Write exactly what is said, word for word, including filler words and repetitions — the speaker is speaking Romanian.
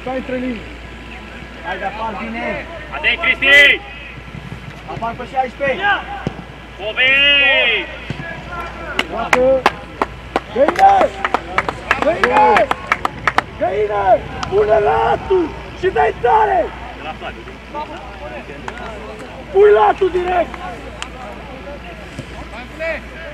juca între linii. Hai de apar bine. Adei, Cristi! Apar pe șaisprezece. Povei! Joacă. Găină! Găină! Găină! Pune latul și dai tare! Pui latul direct!